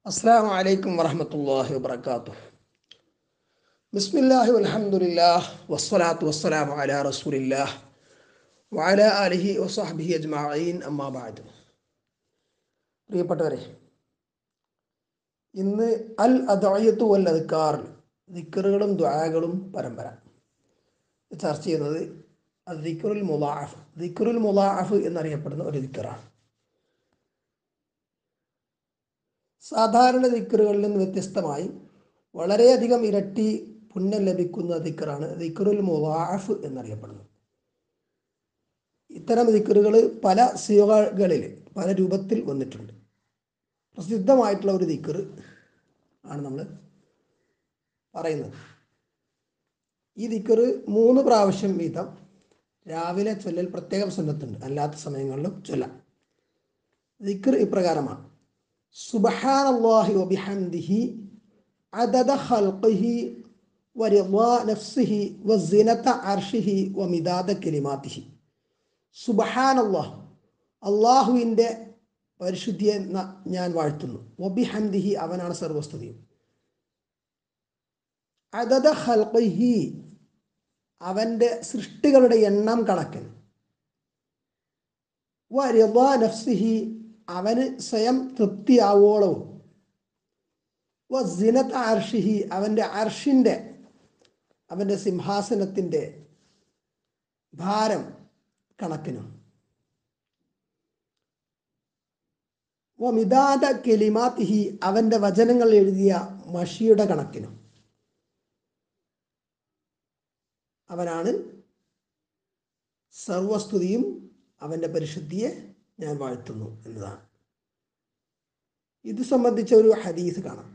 അസ്സലാമു അലൈക്കും വറഹ്മത്തുള്ളാഹി വബറകാതുഹു. ബിസ്മില്ലാഹി വൽഹംദുലില്ലാഹ് വസ്സലാത്തു വസ്സലാമു അലാ റസൂലില്ലാഹ് വഅലാ ആലിഹി വസഹ്ബിഹി അജ്മഈൻ. അമ്മാ ബഅദ്. പ്രിയപ്പെട്ടവരെ, ഇന്ന് അൽ അദ്ഇയത്തു വൽ അദ്കാർ, ദിക്റുകളും ദുആകളും പരമ്പര ചർച്ച ചെയ്യുന്നത് ദിക്റുൽ മുളാഅഫ്. ദിക്റുൽ മുളാഅഫ് എന്നറിയപ്പെടുന്ന ഒരു ദിക്റാണ്. സാധാരണ ദിക്റുകളിൽ നിന്ന് വ്യത്യസ്തമായി വളരെയധികം ഇരട്ടി പുണ്യം ലഭിക്കുന്ന ദിക്റാണ് ദിക്റുൽ മുളാഅഫ് എന്നറിയപ്പെടുന്നത്. ഇത്തരം ദിക്റുകൾ പല സിഗകളിൽ പല രൂപത്തിൽ വന്നിട്ടുണ്ട്. പ്രസിദ്ധമായിട്ടുള്ള ഒരു ദിക്ർ ആണ് നമ്മൾ പറയുന്നത്. ഈ ദിക്ർ 3 പ്രാവശ്യം വീതം രാവിലെ ചൊല്ലൽ പ്രത്യേകം സുന്നത്തുണ്ട്, അല്ലാത്ത സമയങ്ങളിലും ചൊല്ലാം. ദിക്ർ ഇപ്രകാരമാണ്: സുബ്ഹാനല്ലാഹി വബിഹംദിഹി അദദ ഖൽഖിഹി വറിളാ നഫ്സിഹി വസിനത അർശിഹി വമിദാദ കലിമാതിഹി. സുബ്ഹാനല്ലാഹ്, അല്ലാഹുവിൻ്റെ പരിശുദ്ധിയെ ഞാൻ വാഴ്ത്തുന്നു. വബിഹംദിഹി, അവനാണ് സർവസ്തുതിയും. അദദ ഖൽഖിഹി, അവൻ്റെ സൃഷ്ടികളുടെ എണ്ണം കണക്കിന്. വറിളാ നഫ്സിഹി, അവന് സ്വയം തൃപ്തിയാവോളവും. വസിനത അർശിഹി, അവൻ്റെ അർഷിൻ്റെ, അവൻ്റെ സിംഹാസനത്തിൻ്റെ ഭാരം കണക്കിനും. വമിദാദ കലിമാതിഹി, അവൻ്റെ വചനങ്ങൾ എഴുതിയ മഷിയുടെ കണക്കിനും. അവനാണ് സർവസ്തുതിയും, അവൻ്റെ പരിശുദ്ധിയെ ഞാൻ വാഴ്ത്തുന്നു എന്നതാണ്. ഇത് സംബന്ധിച്ച ഒരു ഹദീസ് കാണാം.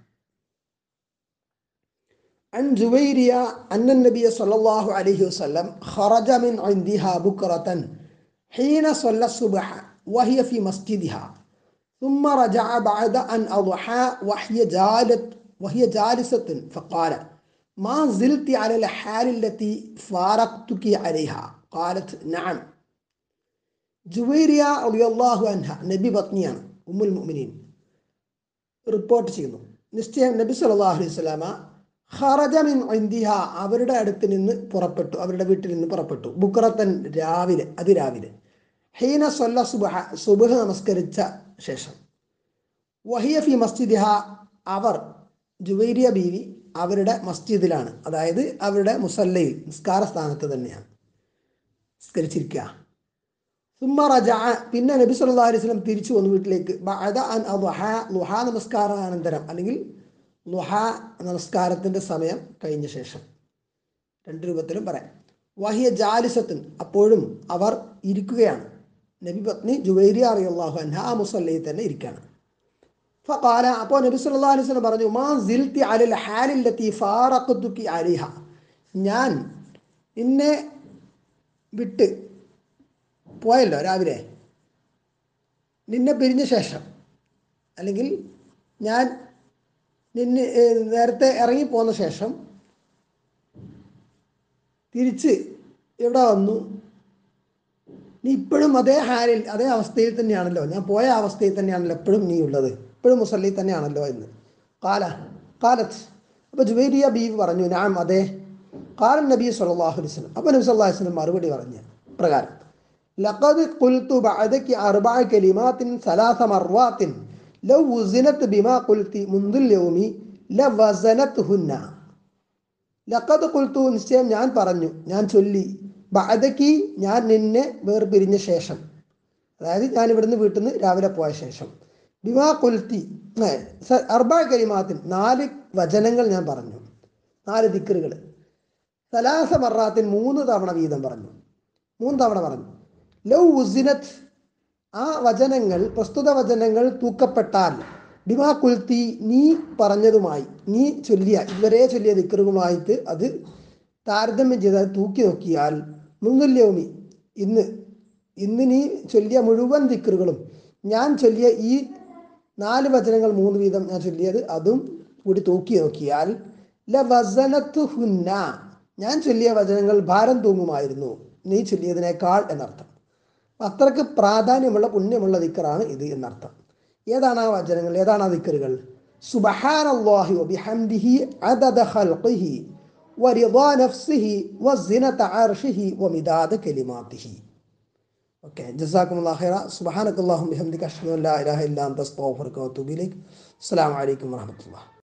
അൻ ജുവൈരിയ അന്ന നബിയ സല്ലല്ലാഹു അലൈഹി വസല്ലം ഖറജ മിൻ ഇൻദിഹാ ബുക്റതൻ ഹീന സ്വല്ല സുബ്ഹ വഹിയ ഫി മസ്ജിദിഹാ ثم رجع بعد أن أضحى وهي جالسة فقال ما زلت على الحال التي فارقتك عليها؟ قالت نعم. ജുവൈരിയ റളിയല്ലാഹു അൻഹ, നബി പത്നിയാണ്, ഉമ്മുൽ മുഅ്മിനീൻ, റിപ്പോർട്ട് ചെയ്യുന്നു, നിശ്ചയം നബി സല്ലല്ലാഹു അലൈഹി വസല്ലമ ഖറജ മിൻ ഇൻദിഹ, അവരുടെ അടുത്ത് നിന്ന് പുറപ്പെട്ടു, അവരുടെ വീട്ടിൽ നിന്ന് പുറപ്പെട്ടു. ബുക്റത്തൻ, രാവിലെ, അതിരാവിലെ. ഹീന സ്വല്ല സുബ്ഹ, സുബ്ഹ് നമസ്കരിച്ച ശേഷം. വഹിയ ഫി മസ്ജിദിഹ, അവർ, ജുവൈരിയ ബീവി, അവരുടെ മസ്ജിദിലാണ്, അതായത് അവരുടെ മുസല്ലയിൽ, നിസ്കാര സ്ഥാനത്ത് തന്നെയാണ് നിസ്കരിച്ചിരിക്കുക. സുമ്മ റജഅ, പിന്നെ നബി സല്ലല്ലാഹു അലൈഹി വസല്ലം തിരിച്ചു വന്നു വീട്ടിലേക്ക്. ബഅദ അൻ അദ്ഹ, ളുഹാ നമസ്കാരാനന്തരം, അല്ലെങ്കിൽ ളുഹാ നമസ്കാരത്തിൻ്റെ സമയം കഴിഞ്ഞ ശേഷം. 2 രൂപത്തിലും പറയാം. വഹിയ ജാലിസത്തുൻ, അപ്പോഴും അവർ ഇരിക്കുകയാണ്. നബി പത്നി ജുവൈരിയ റളിയല്ലാഹു അൻഹ ആ മുസല്ലയിൽ തന്നെ ഇരിക്കുകയാണ്. ഫഖാല, അപ്പോൾ നബി സല്ലല്ലാഹു അലൈഹി വസല്ലം പറഞ്ഞു, മാ സിൽതി അലൽ ഹാലില്ലതി ഫാറഖതുകി അലൈഹ, ഞാൻ നിന്നെ വിട്ട് പോയല്ലോ രാവിലെ, നിന്നെ പിരിഞ്ഞ ശേഷം, അല്ലെങ്കിൽ ഞാൻ നേരത്തെ ഇറങ്ങിപ്പോന്ന ശേഷം തിരിച്ച് ഇവിടെ വന്നു. നീ ഇപ്പോഴും അതേ ഹാലിൽ, അതേ അവസ്ഥയിൽ തന്നെയാണല്ലോ, ഞാൻ പോയ അവസ്ഥയിൽ തന്നെയാണല്ലോ എപ്പോഴും നീ ഉള്ളത്, ഇപ്പോഴും മുസല്ലി തന്നെയാണല്ലോ എന്ന്. കാലത്ത്, അപ്പോൾ ജുവൈരിയ ബീവി പറഞ്ഞു, ഞാൻ അതെ. ഖാല നബി സല്ലല്ലാഹു അലൈഹി വസല്ലം, അപ്പോൾ നബി സല്ലല്ലാഹു അലൈഹി വസല്ലം മറുപടി പറഞ്ഞ പ്രകാരം, ലഖദ് ഖുൽതു ബഅദകി 4 കലിമാത്തിൻ 3 മർവാത്തിൻ ലൗ വസിനത് ബിമാ ഖുൽതി മുൻദുൽ യൗമി ലവസനത്ഹുന്ന. ലഖദ് ഖുൽതു, നിശ്ചയം ഞാൻ പറഞ്ഞു, ഞാൻ ചൊല്ലി, ബഅദകി, ഞാൻ നിന്നെ വേർപിരിഞ്ഞ ശേഷം, അതായത് ഞാൻ ഇവിടുന്ന് വീട്ടിൽ നിന്ന് രാവിലെ പോയ ശേഷം, ബിമാ ഖുൽതി 4 കലിമാത്തിൻ, 4 വചനങ്ങൾ ഞാൻ പറഞ്ഞു, 4 ദിക്റുകൾ, 3 മർറാത്തിൻ, 3 തവണ വീതം പറഞ്ഞു, 3 തവണ പറഞ്ഞു. ലൗ ഉസിനത്ത്, ആ വചനങ്ങൾ, പ്രസ്തുത വചനങ്ങൾ തൂക്കപ്പെട്ടാൽ, ബിമാ കുൽത്തി, നീ പറഞ്ഞതുമായി, നീ ചൊല്ലിയ, ഇതുവരെ ചൊല്ലിയ ദിക്റുകളുമായിട്ട് അത് താരതമ്യം ചെയ്ത് തൂക്കി നോക്കിയാൽ, മുൻദുല്യൗമി, ഇന്ന് നീ ചൊല്ലിയ മുഴുവൻ ദിക്റുകളും, ഞാൻ ചൊല്ലിയ ഈ 4 വചനങ്ങൾ 3 വീതം ഞാൻ ചൊല്ലിയത്, അതും കൂടി തൂക്കി നോക്കിയാൽ, ലവസനത്ഹുന്ന, ഞാൻ ചൊല്ലിയ വചനങ്ങൾ ഭാരം തൂങ്ങുമായിരുന്നു നീ ചൊല്ലിയതിനേക്കാൾ എന്നർത്ഥം. അത്രക്ക് പ്രാധാന്യമുള്ള, പുണ്യമുള്ള ദിക്റാണ് ഇത് എന്നർത്ഥം. ഏതാണ് ആ വചനങ്ങൾ, ഏതാണ് ആ ദിക്റുകൾ? സുബ്ഹാനല്ലാഹി വബിഹംദിഹി അദദ ഖൽഖിഹി വറിദാ നഫ്സിഹി വസിനത അർശിഹി വമിദാദ കലിമാതിഹി. ഓക്കെ, ജസാക്കുമുല്ലാഹു ഖൈറ. സുബ്ഹാനക്കല്ലാഹുമ്മ ബിഹംദിക അഷ്ഹദു അൻ ലാ ഇലാഹ ഇല്ലാ അൻത അസ്തഗ്ഫിറുക വഅതൂബു ഇലൈക്. അസ്സലാമു അലൈക്കും വറഹ്മത്തുള്ളാഹി.